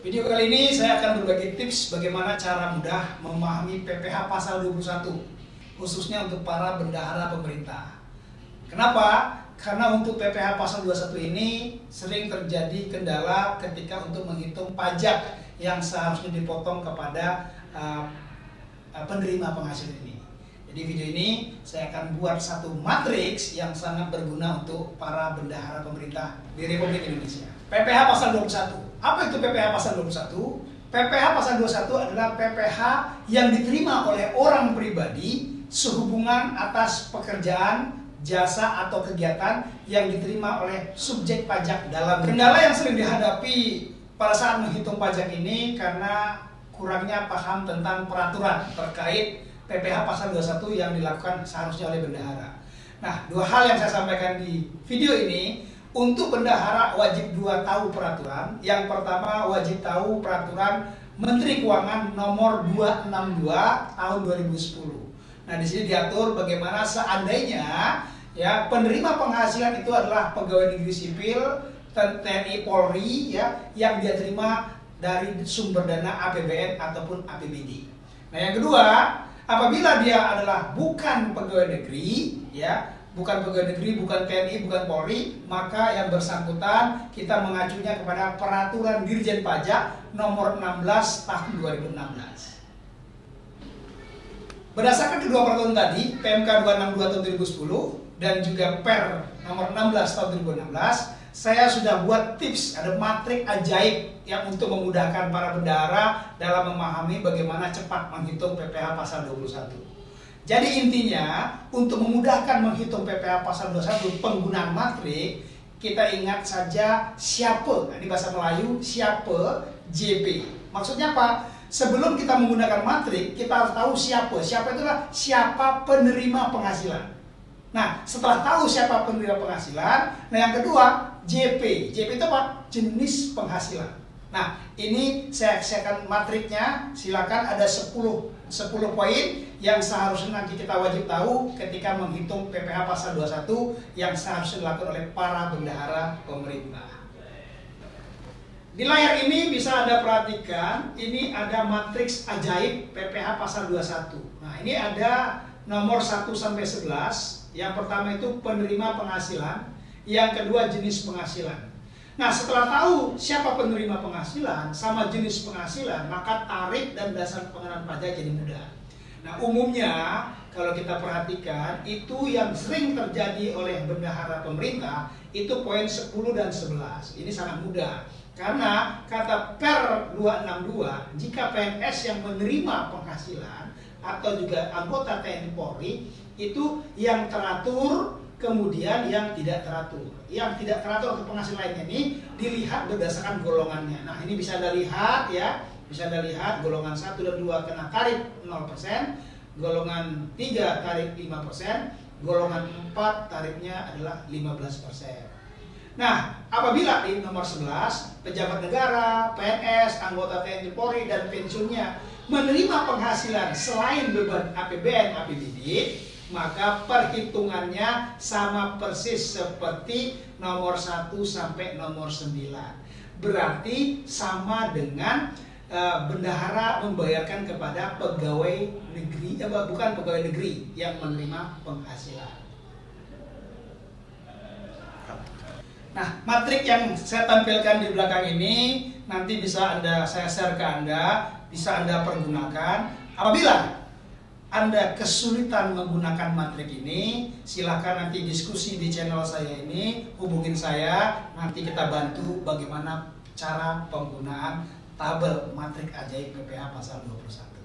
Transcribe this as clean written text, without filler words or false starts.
Video kali ini saya akan berbagi tips bagaimana cara mudah memahami PPh pasal 21, khususnya untuk para bendahara pemerintah. Kenapa? Karena untuk PPh pasal 21 ini sering terjadi kendala ketika untuk menghitung pajak yang seharusnya dipotong kepada penerima penghasilan ini. Jadi video ini saya akan buat satu matriks yang sangat berguna untuk para bendahara pemerintah di Republik Indonesia. PPh pasal 21. Apa itu PPh pasal 21? PPh pasal 21 adalah PPh yang diterima oleh orang pribadi sehubungan atas pekerjaan, jasa atau kegiatan yang diterima oleh subjek pajak dalam. Kendala yang sering dihadapi pada saat menghitung pajak ini karena kurangnya paham tentang peraturan terkait PPh pasal 21 yang dilakukan seharusnya oleh bendahara. Nah, dua hal yang saya sampaikan di video ini. Untuk bendahara wajib tahu peraturan. Yang pertama wajib tahu peraturan Menteri Keuangan nomor 262 tahun 2010. Nah, di sini diatur bagaimana seandainya ya penerima penghasilan itu adalah pegawai negeri sipil, TNI Polri ya yang dia terima dari sumber dana APBN ataupun APBD. Nah, yang kedua, apabila dia adalah bukan pegawai negeri ya, bukan pegawai negeri, bukan TNI, bukan Polri, maka yang bersangkutan kita mengacunya kepada Peraturan Dirjen Pajak nomor 16 tahun 2016. Berdasarkan kedua peraturan tadi, PMK 262 tahun 2010 dan juga Per nomor 16 tahun 2016, saya sudah buat tips, ada matrik ajaib yang untuk memudahkan para bendahara dalam memahami bagaimana cepat menghitung PPh pasal 21. Jadi intinya, untuk memudahkan menghitung PPh pasal 21 penggunaan matrik, kita ingat saja siapa, ini bahasa Melayu, siapa JP. Maksudnya apa? Sebelum kita menggunakan matrik, kita harus tahu siapa. Siapa itulah siapa penerima penghasilan. Nah, setelah tahu siapa penerima penghasilan, nah yang kedua, JP. JP itu apa? Jenis penghasilan. Nah, ini saya akan matriknya, silakan ada 10 poin yang seharusnya nanti kita wajib tahu ketika menghitung PPh pasal 21 yang seharusnya dilakukan oleh para bendahara pemerintah. Di layar ini bisa Anda perhatikan, ini ada matriks ajaib PPh pasal 21. Nah, ini ada nomor 1 sampai 11. Yang pertama itu penerima penghasilan, yang kedua jenis penghasilan. Nah, setelah tahu siapa penerima penghasilan sama jenis penghasilan, maka tarif dan dasar pengenaan pajak jadi mudah. Nah, umumnya kalau kita perhatikan, itu yang sering terjadi oleh bendahara pemerintah, itu poin 10 dan 11. Ini sangat mudah. Karena kata Per 262, jika PNS yang menerima penghasilan atau juga anggota TNI Polri, itu yang teratur, kemudian yang tidak teratur. Yang tidak teratur atau penghasilan lainnya ini dilihat berdasarkan golongannya. Nah, ini bisa Anda lihat ya. Bisa Anda lihat golongan 1 dan 2 kena tarif 0%, golongan 3 tarif 5%, golongan 4 tarifnya adalah 15%. Nah, apabila di nomor 11, pejabat negara, PNS, anggota TNI Polri dan pensiunnya menerima penghasilan selain beban APBN, APBD, maka perhitungannya sama persis seperti nomor 1 sampai nomor 9. Berarti sama dengan bendahara membayarkan kepada pegawai negeri, bukan pegawai negeri yang menerima penghasilan. Nah, matrik yang saya tampilkan di belakang ini nanti bisa saya share ke Anda, bisa Anda pergunakan. Apabila Anda kesulitan menggunakan matrik ini, silahkan nanti diskusi di channel saya ini, hubungin saya, nanti kita bantu bagaimana cara penggunaan tabel matrik ajaib PPh pasal 21.